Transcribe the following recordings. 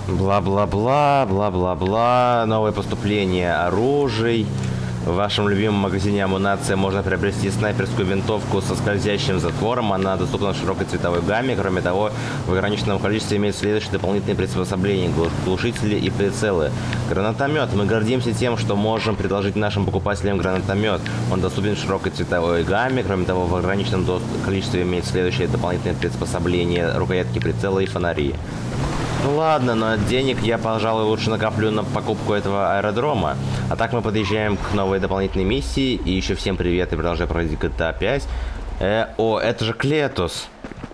Бла-бла-бла, бла-бла-бла. Новое поступление оружий. В вашем любимом магазине амунации можно приобрести снайперскую винтовку со скользящим затвором. Она доступна в широкой цветовой гамме. Кроме того, в ограниченном количестве имеют следующие дополнительные приспособления: глушители и прицелы. Гранатомет. Мы гордимся тем, что можем предложить нашим покупателям гранатомет. Он доступен в широкой цветовой гамме. Кроме того, в ограниченном количестве имеют следующие дополнительные приспособления: рукоятки прицела и фонари. Ну ладно, но денег я, пожалуй, лучше накоплю на покупку этого аэродрома. А так мы подъезжаем к новой дополнительной миссии. И еще всем привет, и продолжаю проходить GTA 5. О, это же Клетус.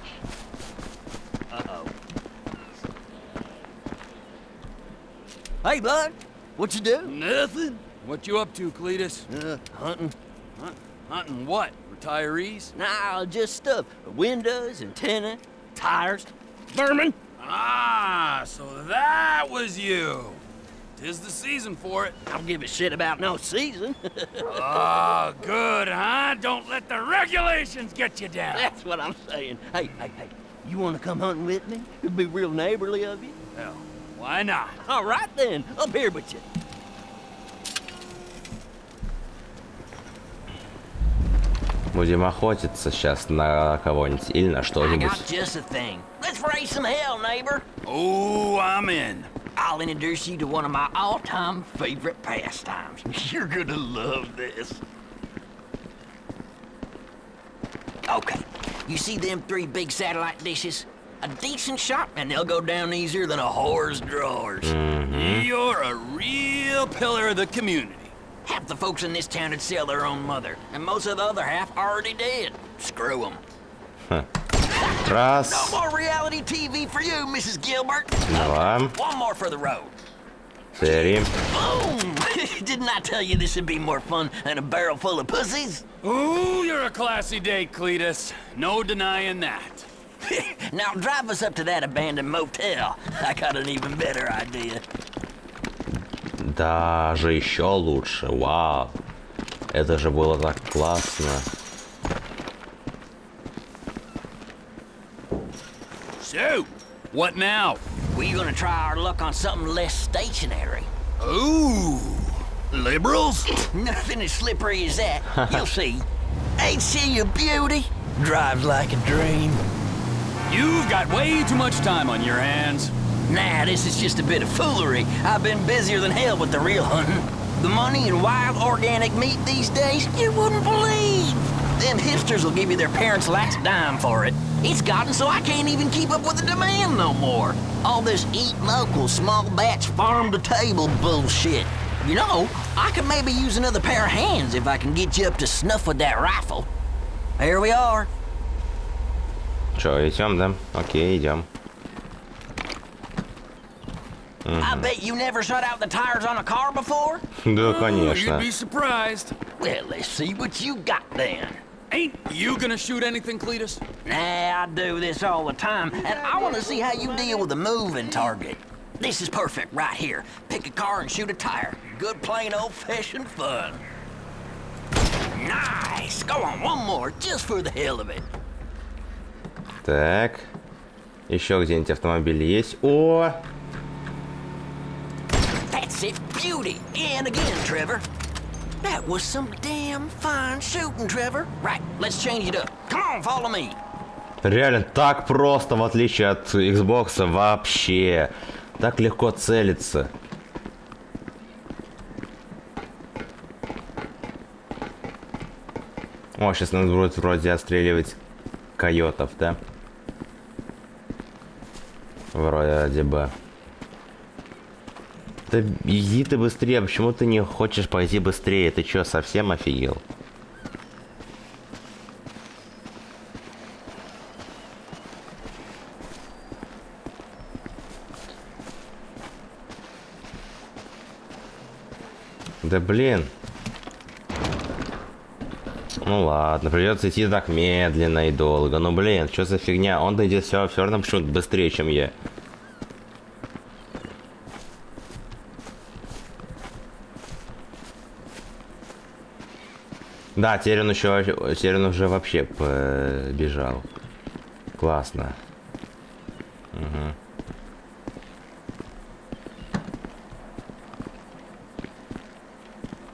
Hey, bud, what you do? Nothing. What you up to, Cletus? Hunting. Hunting what? Retirees? Nah, just stuff. Windows, antenna, tires, vermin. Ah, so that was you. 'Tis the season for it. I don't give a shit about no season. Oh, good, huh? Don't let the regulations get you down. That's what I'm saying. Hey, you want to come hunting with me? It'd be real neighborly of you. Hell, why not? All right then, up here with you. Будем охотиться сейчас на кого-нибудь или на I что-нибудь. got just a thing. Let's raise some hell, neighbor. Oh, I'm in. I'll introduce you to one of my all-time favorite pastimes. You're gonna love this. Okay, you see them 3 big satellite dishes? A decent shot, and they'll go down easier than a whore's drawers. You're a real pillar of the community. Half the folks in this town would sell their own mother, and most of the other half already dead. Screw them. Раз, No more reality TV for you, Mrs. Gilbert. два, One more for the road. 3. Boom! Didn't I tell you this would be more fun than a barrel full of pussies? Ooh, you're a classy date, Cletus. No denying that. Now drive us up to that abandoned motel. I got an even better idea. Даже еще лучше. Вау. Это же было так классно. So, what now? We're gonna try our luck on something less stationary. Ooh, liberals? Nothing as slippery as that. You'll see. Ain't she a beauty? Drives like a dream. You've got way too much time on your hands. Nah, this is just a bit of foolery. I've been busier than hell with the real hunting. The money in wild organic meat these days, you wouldn't believe. Them hipsters will give you their parents' last dime for it. It's gotten so I can't even keep up with the demand no more. All this eat local, small batch, farm-to-table bullshit. You know, I could maybe use another pair of hands if I can get you up to snuff with that rifle. Here we are. Че, идем, да? Окей, идем. I bet you never shut out the tires on a car before? Да, You'd конечно. be surprised. Well, let's see what you got then. Ain't you gonna shoot anything, Cletus? Nah, I do this all the time, and I want to see how you deal with a moving target. This is perfect right here. Pick a car and shoot a tire. Good plain old-fashioned fun. Nice! Go on, one more, just for the hell of it. Так. Еще где-нибудь автомобиль есть. О! That's it, beauty. And again, Trevor. That was some damn fine shooting, Trevor. Right, let's change it up. Come on, follow me. Реально так просто, в отличие от Xbox, вообще. Так легко целиться. О, сейчас надо будет вроде отстреливать койотов, да? Вроде бы. Да иди ты быстрее, почему ты не хочешь пойти быстрее? Ты чё, совсем офигел? Да блин. Ну ладно, придется идти так медленно и долго. Ну блин, что за фигня? Он идет все равно почему-то быстрее, чем я. Да, теперь он уже вообще побежал. Классно. Угу.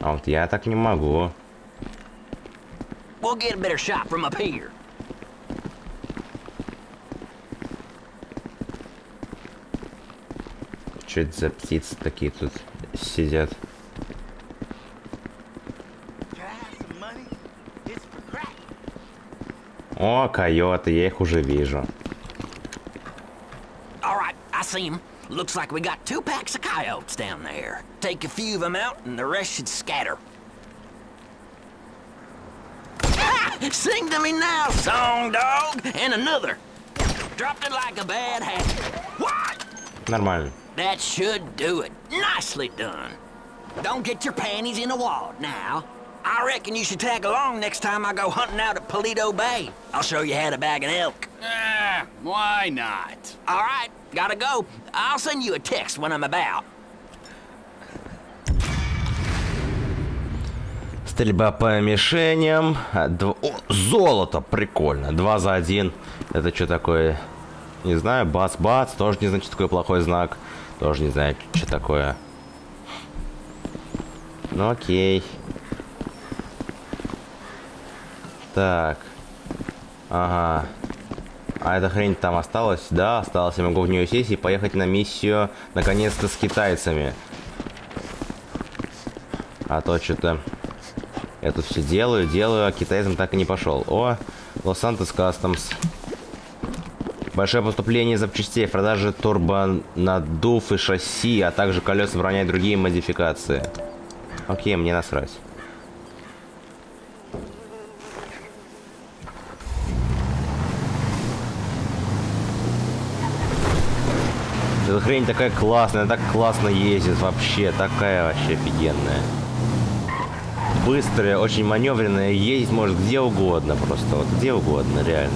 А вот я так не могу. We'll get a better shot from up here. Что это за птицы такие тут сидят? О, койоты, я их уже вижу. All right, I see him. Looks like we got 2 packs of coyotes down there. Take a few of them out, and the rest should scatter. Ah! Sing to me now, song dog, and another. Dropped it like a bad habit. What? Нормально. That should do it. Nicely done. Don't get your panties in a wad now. I reckon you should tag along next time I go hunting out at Paleto Bay. I'll show you how to bag an elk. Why not? All right, gotta go. I'll send you a text when I'm about. Стрельба по мишеням. О, золото, прикольно. 2 за 1. Это что такое? Не знаю, бац-бац. Тоже не значит, такой плохой знак. Тоже не знаю, что такое. Ну окей. Так. Ага. А эта хрень там осталась? Да, осталась. Я могу в нее сесть и поехать на миссию, наконец-то, с китайцами. А то что-то... Я тут все делаю, а к китайцам так и не пошел. О, Лос-Сантос Кастомс. Большое поступление запчастей, продажи турбонаддув и шасси, а также колеса, броня и другие модификации. Окей, мне насрать. Эта хрень такая классная, так классно ездит вообще, такая вообще офигенная. Быстрая, очень маневренная, ездить может где угодно просто, вот где угодно, реально.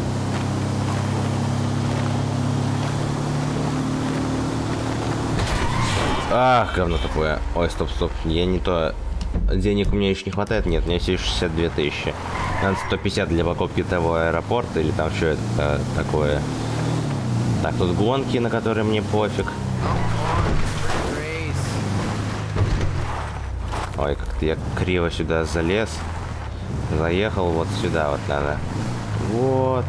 Ах, говно такое. Ой, стоп, я не то... Денег у меня еще не хватает, нет, у меня всего 62 тысячи. Надо 150 для покупки того аэропорта, или там что это такое. Так, тут гонки, на которые мне пофиг. Ой, как-то я криво сюда залез. Заехал вот сюда вот надо. Вот.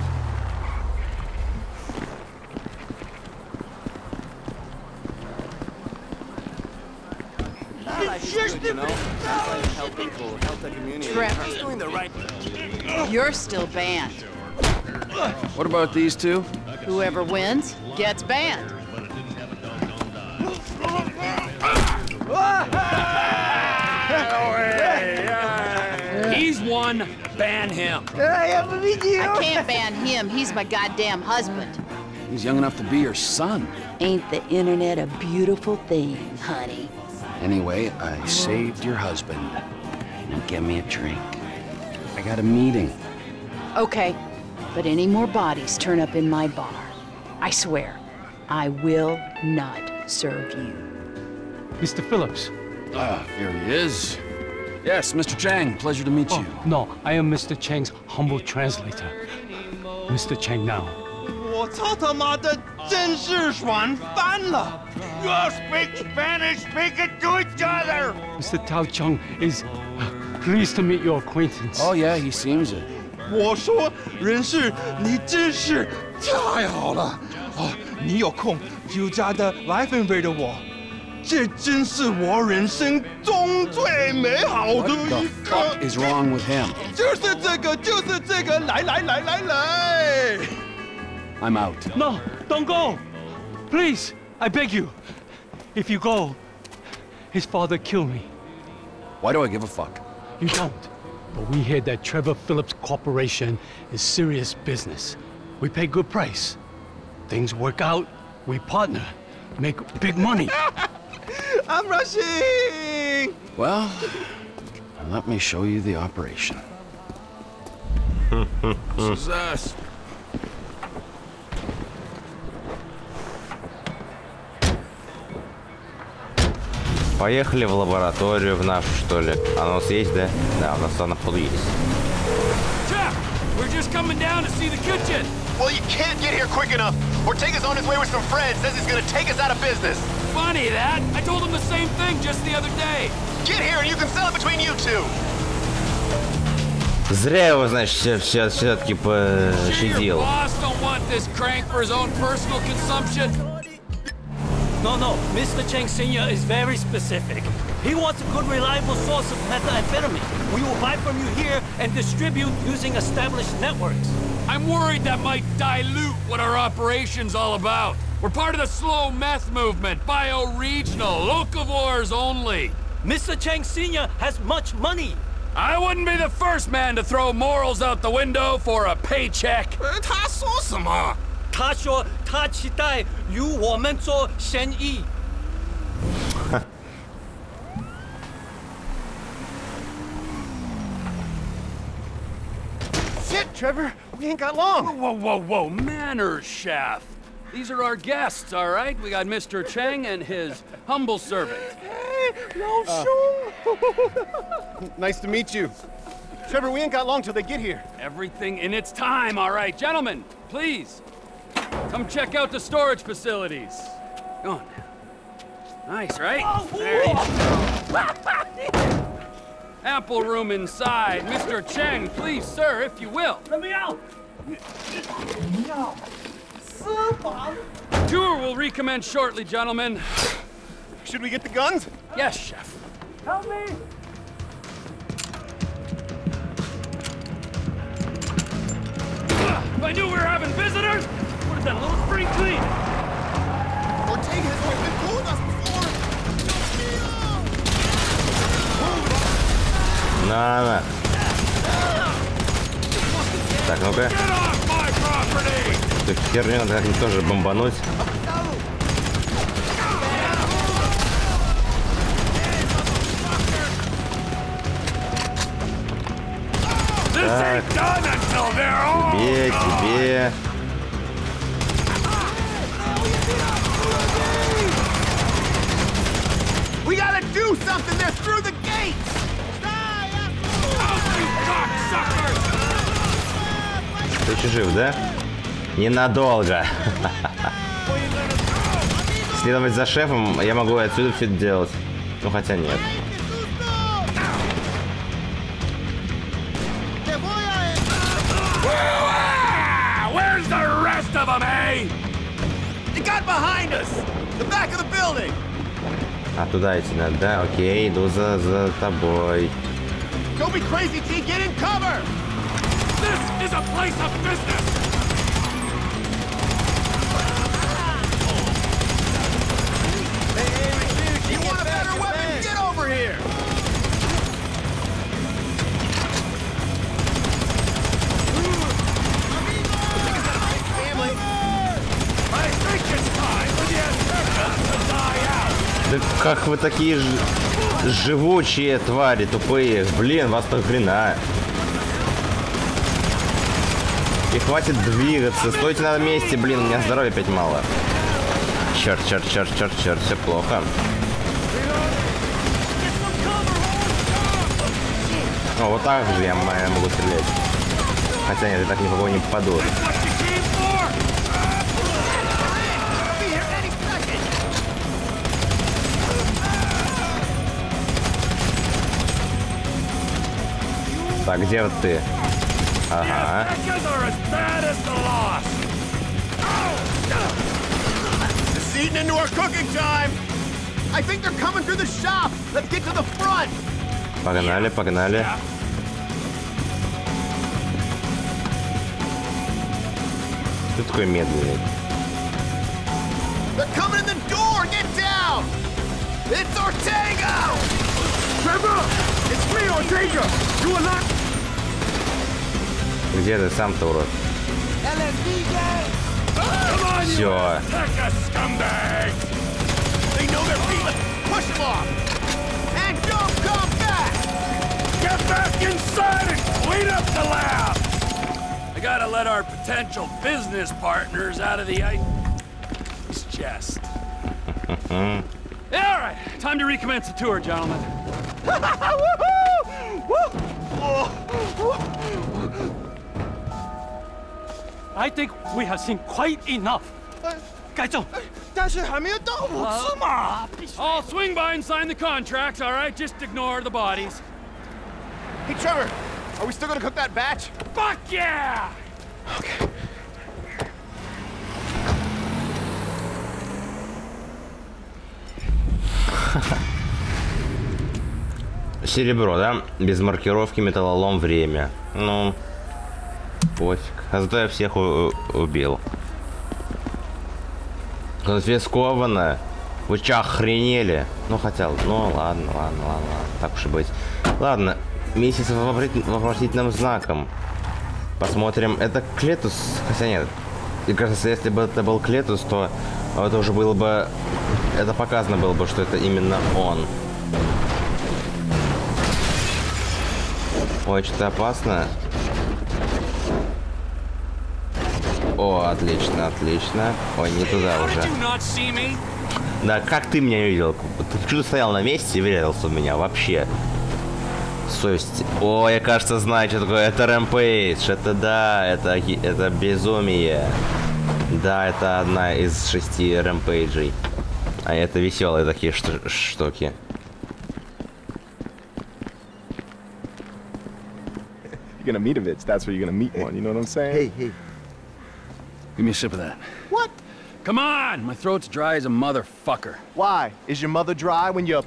Trevor, you're still banned. What about these two? Whoever wins gets banned. He's one. Ban him. I can't ban him. He's my goddamn husband. He's young enough to be your son. Ain't the internet a beautiful thing, honey? Anyway, I saved your husband. Now get me a drink. I got a meeting. Okay, but any more bodies turn up in my bar, I swear, I will not serve you. Mr. Phillips. Ah, here he is. Yes, Mr. Chang, pleasure to meet you. No, I am Mr. Chang's humble translator. Mr. Chang now. 我操他妈的，真是爽翻了 ！You all speak Spanish, speak it to each other. Mr. Tao Chung is pleased to meet your acquaintance. Oh, yeah, he seems it. 我说人事，你真是太好了啊！你有空就加的来分配的我，这真是我人生中最美好的 What 一 the 刻。 fuck is wrong with him? 就是这个，就是这个，来来来来来。 I'm out. No, don't go! Please, I beg you. If you go, his father kill me. Why do I give a fuck? You don't. But we hear that Trevor Phillips Corporation is serious business. We pay good price. Things work out, we partner, make big money. I'm rushing. Well, let me show you the operation. This is us. Поехали в лабораторию в нашу, что ли. А у нас есть, да? Да, у нас она походу есть. Jeff, we're just coming down to see the kitchen. Well, you can't get here quick enough. Ortega's on his way with some friends. Says he's gonna take us out of business. Funny that. I told him the same thing just the other day. Get here and you can sell it between you two. Зря его, значит, все-таки пощадил. Boss don't want this crank for his own personal consumption. No, Mr. Cheng Sr. is very specific. He wants a good, reliable source of methamphetamine. We will buy from you here and distribute using established networks. I'm worried that might dilute what our operation's all about. We're part of the slow meth movement, bio-regional, locavores only. Mr. Cheng Sr. has much money. I wouldn't be the first man to throw morals out the window for a paycheck. 他说什么？ 他说他期待与我们做生意。 Shit, Trevor, we ain't got long. Whoa, manners, chef. These are our guests, all right? We got Mr. Cheng and his humble servant. Nice to meet you. Trevor, we ain't got long till they get here. Everything in its time, all right. Gentlemen, please, come check out the storage facilities. Go on. Nice, right? There you go. Ample room inside. Mr. Cheng, please, sir, if you will. Let me out! Tour will recommence shortly, gentlemen. Should we get the guns? Yes, chef. Help me! If I knew we were having visitors, would have done a little spring clean. Ortega has always been cool with us before. На. Так, ну-ка. Get off my property! Эту херню надо как-нибудь тоже бомбануть. Так, тебе. We gotta do something. They're through the gates. Ты еще жив, да? Ненадолго. Следовать за шефом, я могу отсюда все это делать. Ну, хотя нет. Where's the rest of them, eh? They got behind us. The back of the building. А туда идти надо, да? Окей, иду за тобой. Don't be crazy, T. Get in cover. This is a place of business. You want a better weapon? Get over here. I think it's time for the Aztecas to die out. Да как вы такие живучие твари, тупые. Блин, вас так хрена. И хватит двигаться. Стойте на месте, блин, у меня здоровья опять мало. Черт, все плохо. О, вот так же я могу стрелять. Хотя нет, я так никого не попаду. Так, где вот ты? Ага. It's eating into our cooking time. I think they're coming through the shop. Let's get to the front. Погнали, погнали. Ты такой медленный. They're coming in the door. Get down. It's Ortega. Trevor, it's me, Ortega. You unlock. Где ты сам-то, урод? Все. They know they're beat. Push them off. And don't come back. Get back inside and clean up the lab. I gotta let our potential business partners out of the ice chest. All right, time to recommence the tour, gentlemen. I think we have seen quite enough. 该重。 但是还没有到5次嘛。 I'll swing by and sign the contracts, all right? Just ignore the bodies. Hey, Trevor, are we still gonna cook that batch? Fuck yeah! Okay. Серебро, да? Без маркировки, металлолом, время. Ну, пофиг. А зато я всех убил. Конфисковано. Вы чё, охренели? Ну, хотя, ну, ладно. Так уж и быть. Ладно, миссия с вопросительным знаком. Посмотрим. Это Клетус? Хотя нет. Мне кажется, если бы это был Клетус, то это уже было бы... Это показано было бы, что это именно он. Ой, что-то опасно. О, отлично. Ой, не туда уже. Да, как ты меня видел? Ты что-то стоял на месте и врезался в меня вообще. Совесть. О, я, кажется, знаю, что такое. Это Рэмпейдж. Это да, это безумие. Да, это одна из 6 Рэмпейджей. А это веселые такие штуки. You're gonna meet a bitch, that's where you're gonna meet one, you know what I'm saying? Hey. Give me a sip of that. What? Come on! My throat's dry as a motherfucker. Why? Is your mother dry when you're...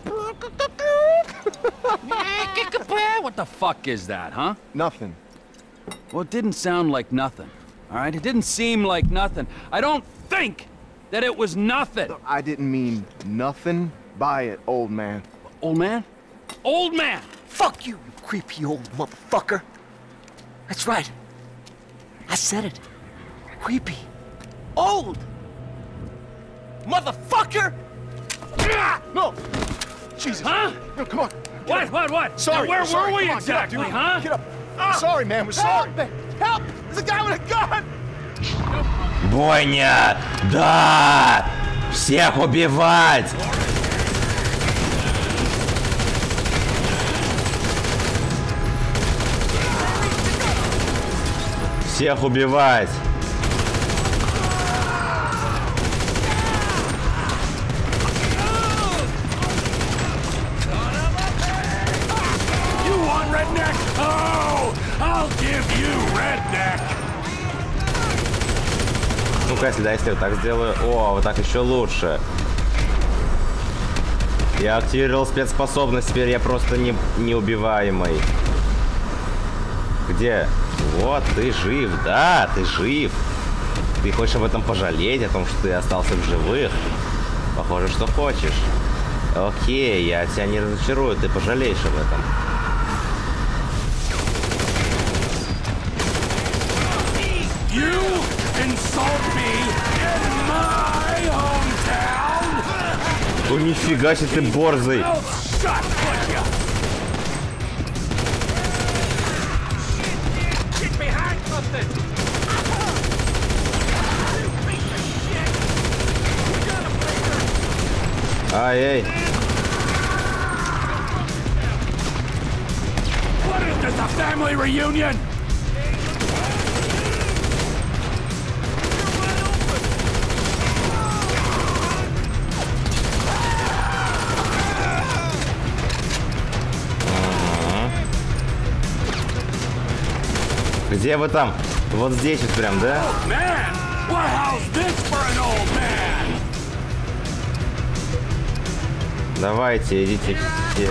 What the fuck is that, huh? Nothing. Well, it didn't sound like nothing, all right? It didn't seem like nothing. I don't think that it was nothing. I didn't mean nothing by it, old man. Old man? Old man! Fuck you, you creepy old motherfucker. That's right. I said it. Creepy. Old. Motherfucker! No! Jesus. Huh? No, come on. What? Sorry. Now, where sorry. were we Come on, exactly, get up, dude. huh? Get up. Sorry, man. We're sorry. Help! Help! There's a guy with a gun! Бойня! Да! Всех убивать! Всех убивать! You want redneck? Oh, I'll give you redneck. Ну-ка, если я вот так сделаю... О, вот так еще лучше. Я активировал спецспособность, теперь я просто неубиваемый. Где? Вот, ты жив, да, ты жив. Ты хочешь об этом пожалеть, о том, что ты остался в живых? Похоже, что хочешь. Окей, я тебя не разочарую, ты пожалеешь об этом. You insult me in my hometown? О, нифига себе ты борзый. Ай-эй. What is this, a family reunion? Где вы там? Вот здесь вот прям, да? Man, what how's this for an old man? Давайте, идите все.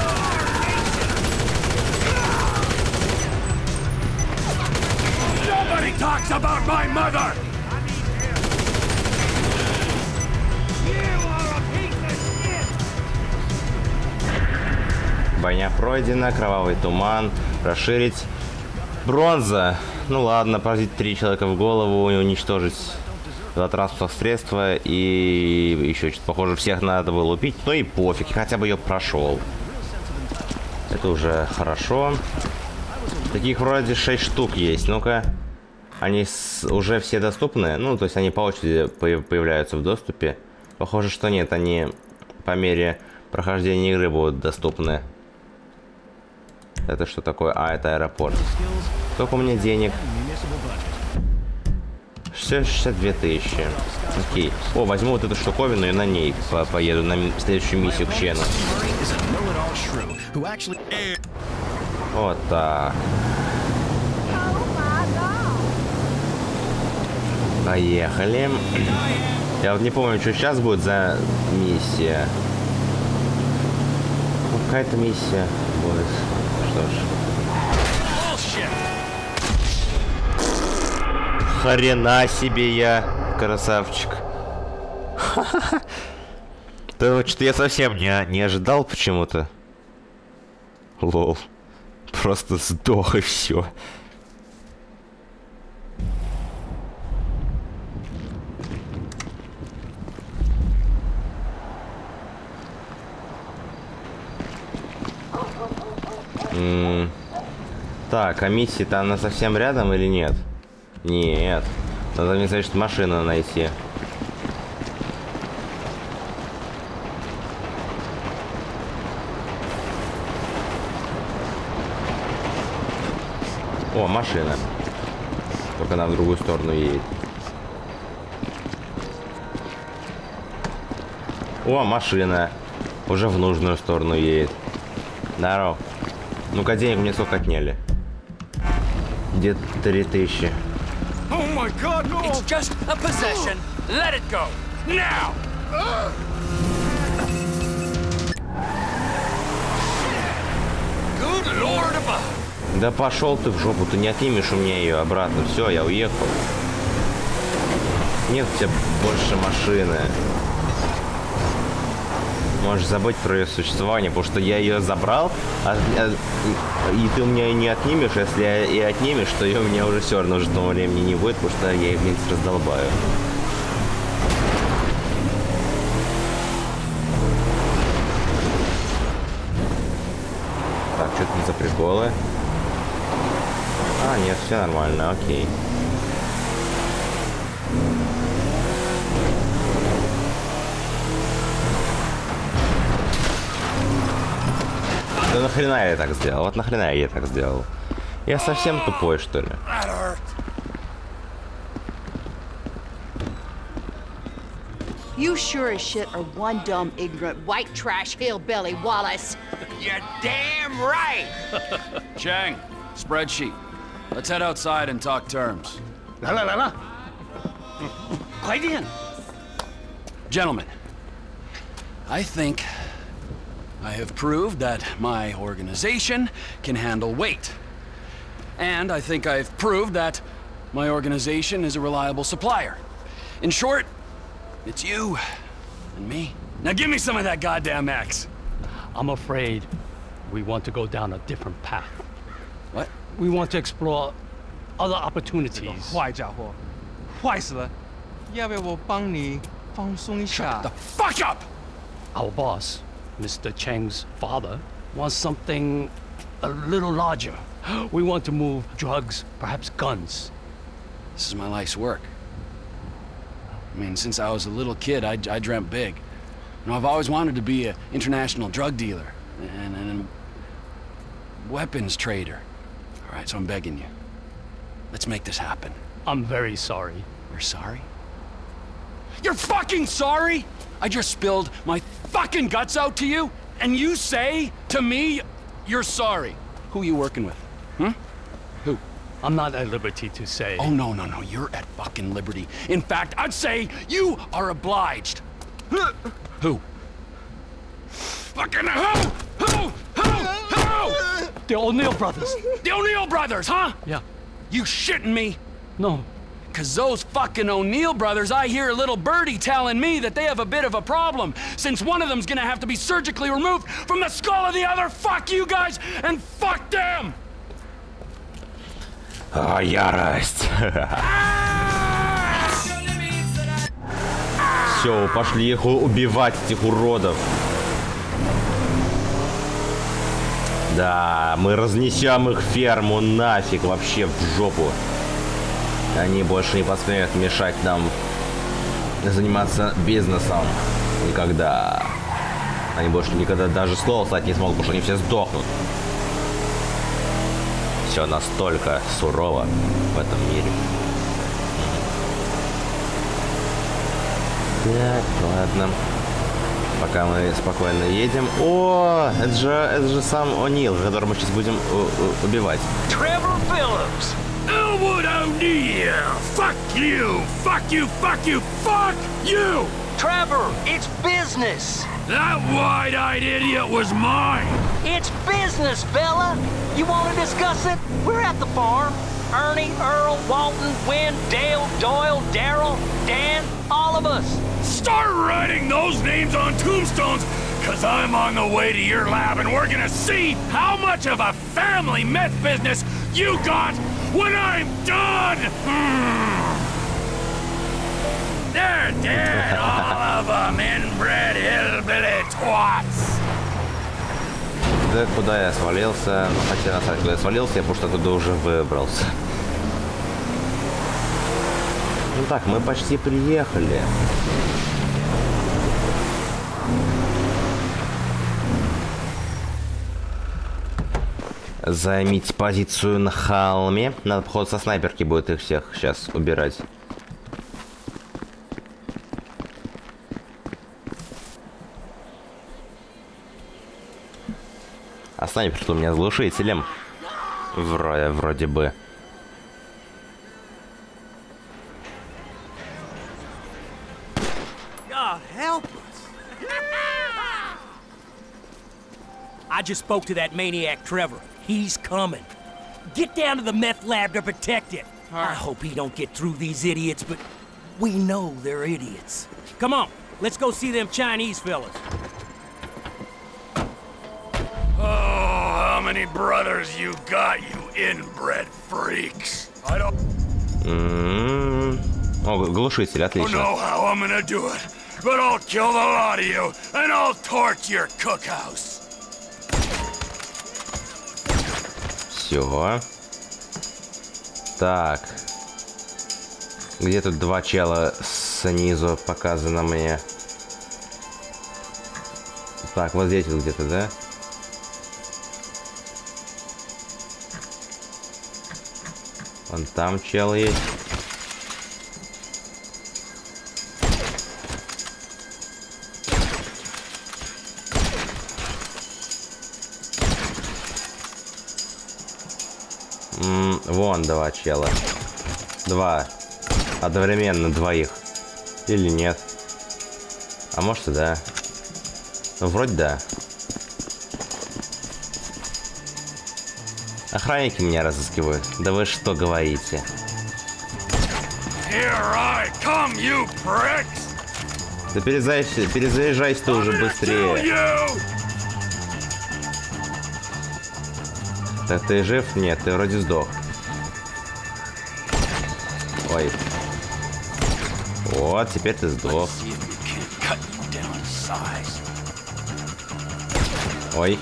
Nobody talks about my mother. Бойня пройдена, кровавый туман, расширить. Бронза. Ну ладно, поразить 3 человека в голову, уничтожить 2 транспортных средства и еще что-то похоже. Всех надо было убить, но и пофиг, хотя бы ее прошел. Это уже хорошо. Таких вроде 6 штук есть. Ну-ка. Они уже все доступны. Ну, то есть они по очереди появляются в доступе. Похоже, что нет. Они по мере прохождения игры будут доступны. Это что такое? А, это аэропорт. Сколько у меня денег? 62 тысячи. Окей. О, возьму вот эту штуковину и на ней поеду на следующую миссию к Чену. Вот так. Поехали. Я вот не помню, что сейчас будет за миссия. Ну, какая-то миссия будет. Что ж. Хрена себе я, красавчик. Да вот что-то я совсем не ожидал почему-то. Лол. Просто сдох и все. Так, а миссия-то она совсем рядом или нет? Нет. Надо мне, значит, машину найти. О, машина. Только она в другую сторону едет. О, машина. Уже в нужную сторону едет. Здорово. Ну-ка, денег мне сколько отняли? Где-то 3000. Oh my God, no! It's just a possession. Let it go. Now! Good Lord above. Да пошел ты в жопу, ты не отнимешь у меня ее обратно. Все, я уехал. Нет у тебя больше машины. Можешь забыть про ее существование, потому что я ее забрал, и ты у меня не отнимешь. Если я и отнимешь, то ее у меня уже все равно ждного времени не будет, потому что я их вниз раздолбаю. Так, что тут за приколы? А, нет, все нормально, окей. Да нахрена я так сделал? Вот нахрена я так сделал? Я совсем тупой, что ли? You sure as shit are one dumb, ignorant, white trash hillbilly, Wallace. You're damn right! Chang, spreadsheet. Let's head outside and talk terms. 来了来了，快点！ Gentlemen, I think I have proved that my organization can handle weight. And I think I've proved that my organization is a reliable supplier. In short, it's you and me. Now give me some of that goddamn X. I'm afraid we want to go down a different path. What? We want to explore other opportunities. 坏家伙，坏死了！要不要我帮你放松一下 The fuck up! Our boss, Mr. Cheng's father, wants something a little larger. We want to move drugs, perhaps guns. This is my life's work. I mean, since I was a little kid, I dreamt big. You know, I've always wanted to be an international drug dealer and a weapons trader. All right, so I'm begging you. Let's make this happen. I'm very sorry. You're sorry? You're fucking sorry? I just spilled my fucking guts out to you, and you say to me, you're sorry. Who you working with? Hmm? Who? I'm not at liberty to say. Oh, no, you're at fucking liberty. In fact, I'd say you are obliged. Who? Fucking who? Who? The O'Neill brothers. The O'Neill brothers, huh? Yeah. You shitting me? No. Cause those fucking O'Neill brothers, I hear a little birdie telling me that they have a bit of a problem, since one of them's gonna have to be surgically removed from the skull of the other. Fuck you guys, and fuck them! А, ярость. Все, пошли их убивать, этих уродов. Да, мы разнесем их ферму нафиг вообще в жопу. Они больше не посмеют мешать нам заниматься бизнесом. Никогда. Они больше никогда даже слова сказать не смогут, потому что они все сдохнут. Все настолько сурово в этом мире. Так, ладно. Пока мы спокойно едем. О, это же сам О'Нил, которого мы сейчас будем убивать. Trevor Phillips. Elwood O'Neill! Fuck you! Fuck you! Fuck you! Fuck you! Trevor, it's business. That wide-eyed idiot was mine! It's business, fella. You want to discuss it? We're at the farm. Ernie, Earl, Walton, Wynn, Dale, Doyle, Darrell, Dan, all of us. Start writing those names on tombstones, cause I'm on the way to your lab and we're gonna see how much of a family meth business you got when I'm done! They're dead, all of them, inbred hillbilly twats! Да куда я свалился? Ну, хотя на самом деле, куда я свалился, я просто оттуда уже выбрался. Ну так, мы почти приехали. Займите позицию на холме. Надо, походу, со снайперки будет их всех сейчас убирать. А снайпер-то у меня с глушителем. Вроде бы. God help us. I just spoke to that maniac Trevor. He's coming. Get down to the meth lab to protect it. I hope he don't get through these idiots, but we know they're idiots. Come on, let's go see them Chinese fellas. Oh, how many brothers you got, you inbred freaks? I don't О, глушитель, отлично. know how I'm gonna do it, but I'll kill the lot of you, and I'll torch your cookhouse. Все. Так. Где тут два чела снизу показано мне? Так, вот здесь вот где-то, да? Вон там чел есть. Вон два чела. Два. Одновременно двоих. Или нет? А может и да. Ну, вроде да. Охранники меня разыскивают. Да вы что говорите? Here I come, you pricks! Да перезаезжайся ты уже быстрее. Так ты жив? Нет, ты вроде сдох. Ой. Вот, теперь ты сдох. Ой.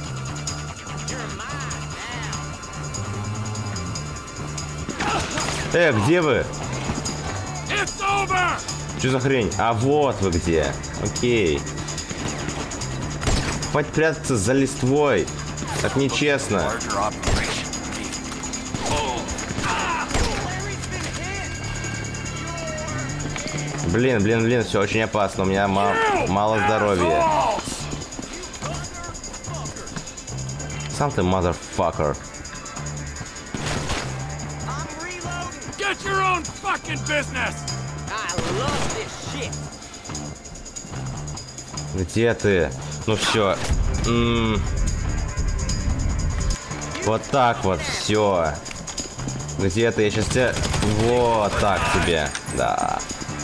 Где вы? Что за хрень? А вот вы где. Окей. Хватит прятаться за листвой. Так нечестно. Блин, все очень опасно. У меня мало здоровья. Сам ты motherfucker. Get your own fucking business! I love this shit. Где ты? Ну все. Вот так вот, все. Где ты? Я сейчас тебя... Вот так тебе. Да.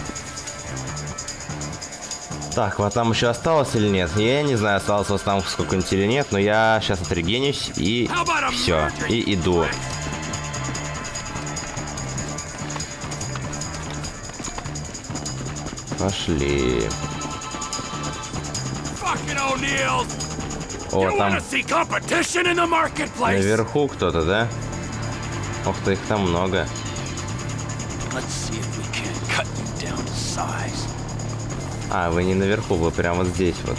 Так, вот там еще осталось или нет? Я не знаю, осталось у вас там сколько-нибудь или нет, но я сейчас отрегенюсь и все. И иду. Пошли. О, там наверху кто-то, да? Ох ты, их там много. А, вы не наверху, вы прямо вот здесь вот.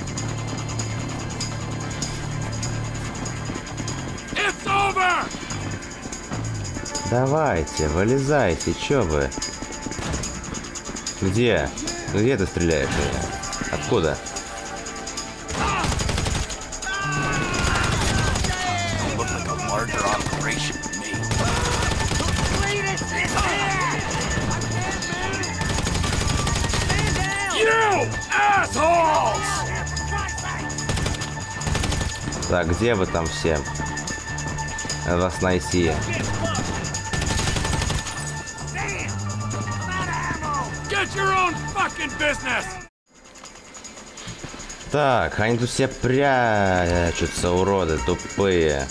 Давайте, вылезайте, чё вы? Где? Где ты стреляешь в меня? Откуда? Так, где вы там все? Надо вас найти. Так, они тут все прячутся, уроды тупые.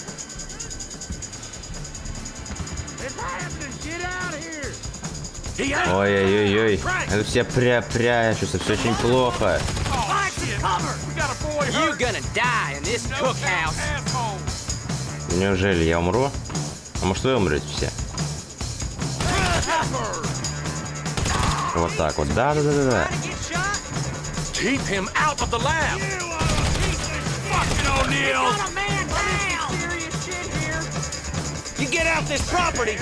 Ой-ой-ой-ой. Они тут все прячутся, все очень плохо. Неужели я умру? А может вы умрете все? Вот так вот. Да-да-да-да-да. Keep him out of the lab. Fucking O'Neill. You get out this property.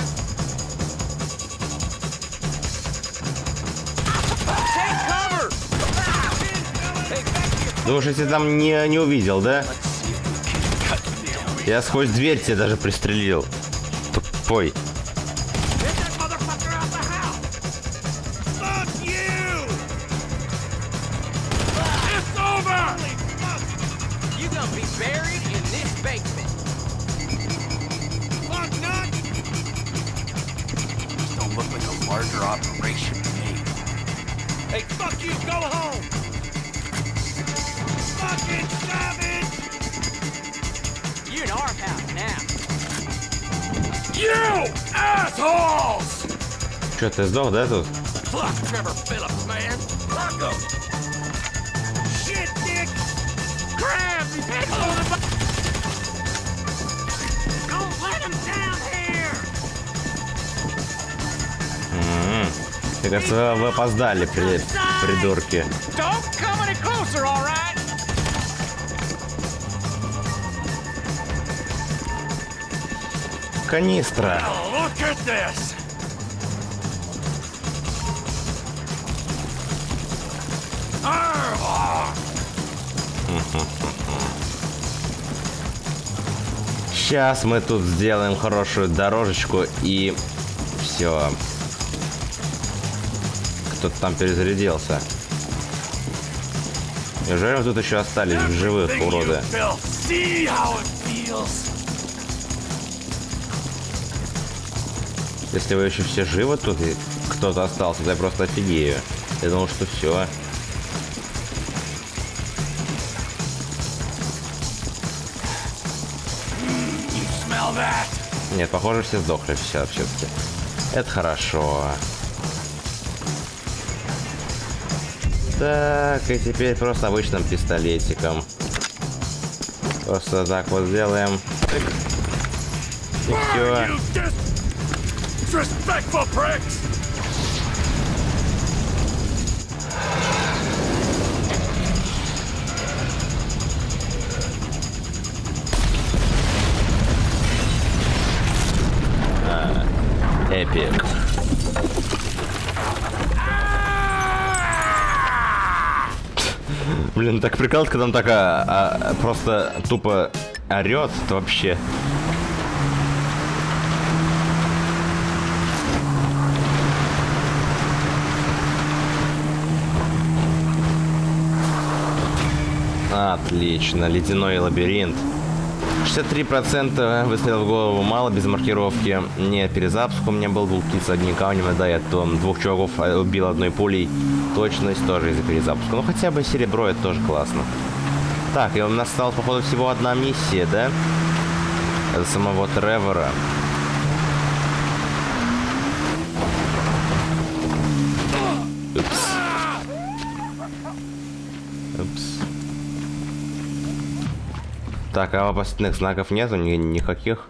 Take cover. Думаете, там не увидел, да? Я сквозь дверь тебя даже пристрелил. Тупой. Hey, fuck you, go home! Fucking savage! You're in our house now. You assholes! Че, ты сдох, да, тут? Fuck Trevor Phillips, man! Fuck him! Shit, Dick! Crab! He's heading on the... Don't let him down here! Мне кажется, вы опоздали, придурки. Канистра. Сейчас мы тут сделаем хорошую дорожечку и все. Кто-то там перезарядился. Неужели мы тут еще остались в живых, уроды? Если вы еще все живы тут и кто-то остался, то я просто офигею. Я думал, что все. Нет, похоже, все сдохли все-таки. Это хорошо. Так, и теперь просто обычным пистолетиком. Просто так вот сделаем. Тык. И все. Эпик. Блин, так прикол, когда он так просто тупо орет, это вообще. Отлично, ледяной лабиринт. 63% выстрелов в голову мало, без маркировки. Нет, перезапуск у меня был кит с одним камнем, да, я там 2 чуваков убил одной пулей. Точность тоже из-за перезапуска. Ну хотя бы серебро, это тоже классно. Так, и у нас осталась, походу, всего одна миссия, да? Это самого Тревора. Упс. Упс. Так, а опасных знаков нету никаких?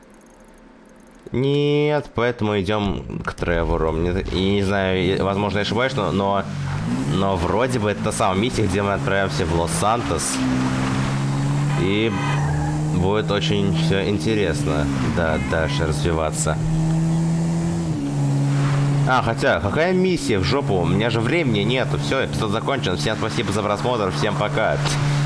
Нет, поэтому идем к Тревору. И не знаю, возможно, я ошибаюсь, но вроде бы это та самая миссия, где мы отправимся в Лос-Сантос. И будет очень все интересно, да, дальше развиваться. А, хотя, какая миссия в жопу? У меня же времени нету. Все, эпизод закончен. Всем спасибо за просмотр. Всем пока.